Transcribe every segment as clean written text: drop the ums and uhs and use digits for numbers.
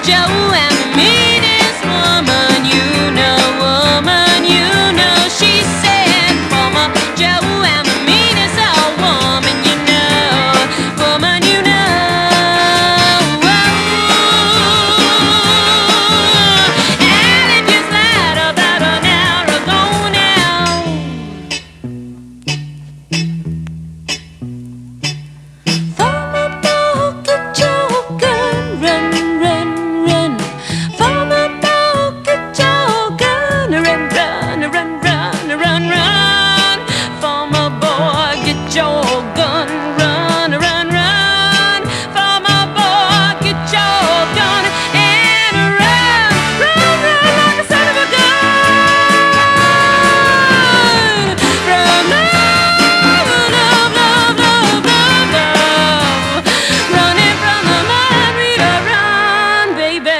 Joe, I'm the meanest woman you know, she said, Mama, Joe, I'm the meanest old woman you know, you know. And if you slide about an hour ago now, Farmer Boy, get your gun, run, run, run. Farmer Boy, get your gun, run, run, run, run, run, run. Farmer Boy, get your gun, run, run, run. Farmer Boy, get your gun and run, run, run like a son of a gun. Run, love, love, love, love, love, love. Running from the mud, Rita, run, baby,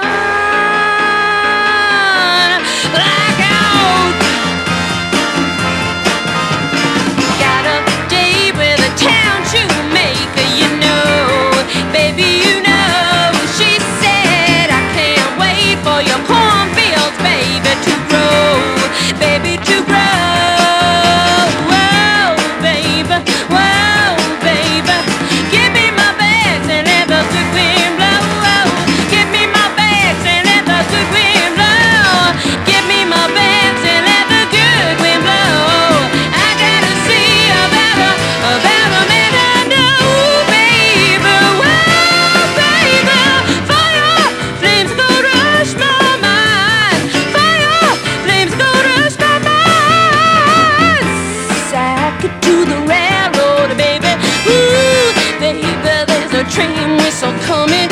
run. Black out. Got a date with a town shoemaker, you know, baby, you know. She said, I can't wait for your cornfields, baby, to grow, baby, to grow. Whoa, baby, whoa, baby. Give me my bags and let the good wind blow. Give me my bags and let the good wind blow. Give me my bags and let the good wind blow. I gotta see about a man I know, baby. Whoa, baby. Fire flames go rush my mind. Fire flames go rush my mind. Sack it to the railroad, baby. Ooh, baby, there's a train whistle coming